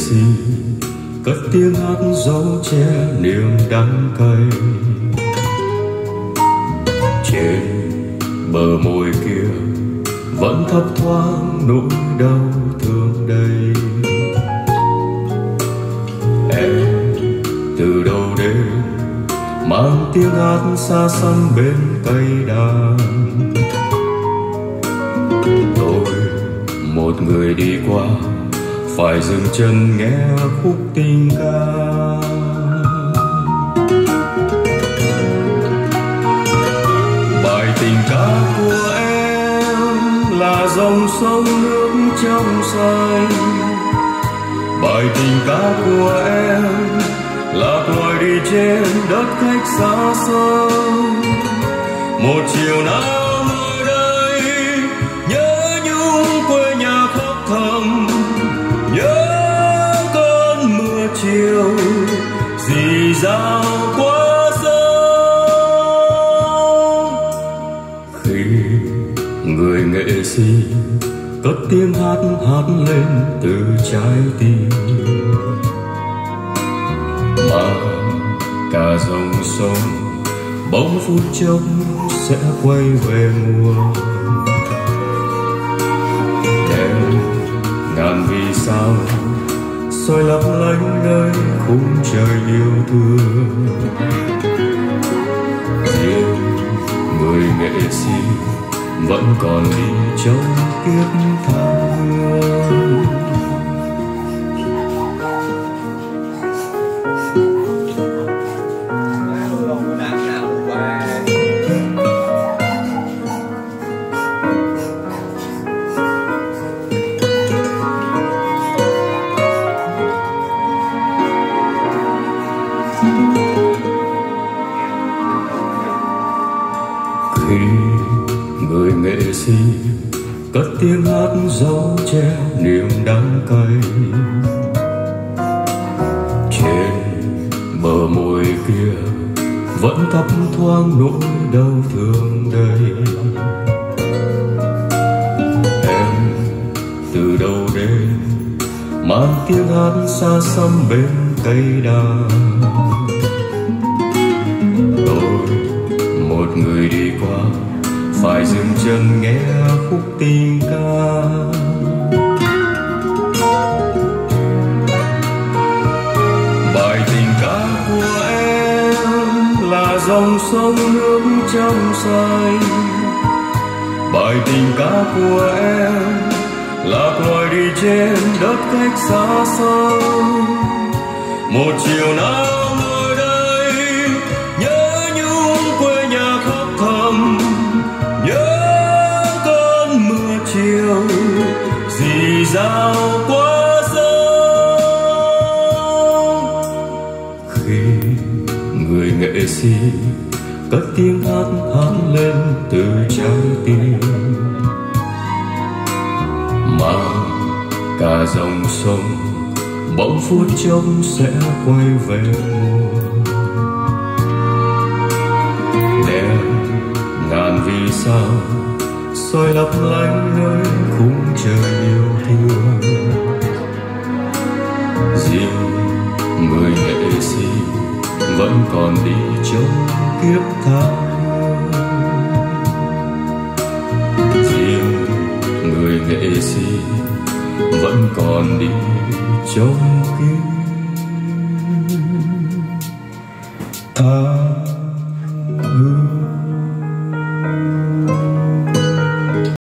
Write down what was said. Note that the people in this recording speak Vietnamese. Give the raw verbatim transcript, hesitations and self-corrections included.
sĩ cất tiếng hát dấu che niềm đắng cay. Trên bờ môi kia vẫn thấp thoáng nỗi đau thương đây. Em từ đâu đến mang tiếng hát xa xăm bên cây đàn. Tôi một người đi qua phải dừng chân nghe khúc tình ca. Bài tình ca của em là dòng sông nước trong xanh. Bài tình ca của em lạc loài đi trên đất khách xa xôi. Một chiều nào ở đây nhớ nhung quê nhà khóc thầm, nhớ cơn mưa chiều rì rào qua sông. Khi người nghệ sĩ cất tiếng hát hát lên từ trái tim, mà cả dòng sông bỗng phút chốc sẽ quay về nguồn. Đêm ngàn vì sao soi lấp lánh nơi khung trời yêu thương. Riêng người nghệ sĩ vẫn còn đi trong kiếp tha hương. Khi người nghệ sĩ cất tiếng hát dấu che niềm đắng cay, trên bờ môi kia vẫn thấp thoáng nỗi đau thương đây. Em từ đâu đến mang tiếng hát xa xăm bên cây đàn. Tôi một người đi qua phải dừng chân nghe khúc tình ca. Bài tình ca của em là dòng sông nước trong xanh. Bài tình ca của em lạc loài đi trên đất khách xa xôi. Một chiều nào ở đây nhớ nhung quê nhà khóc thầm, nhớ cơn mưa chiều rì rào qua sông. Khi người nghệ sĩ cất tiếng hát hát lên từ trái tim, mà cả dòng sông bỗng phút chốc sẽ quay về nguồn. Đêm ngàn vì sao soi lấp lánh nơi khung trời yêu thương. Riêng người nghệ sĩ vẫn còn đi trong kiếp tha hương. Riêng người nghệ sĩ vẫn còn đi trong kiếp tha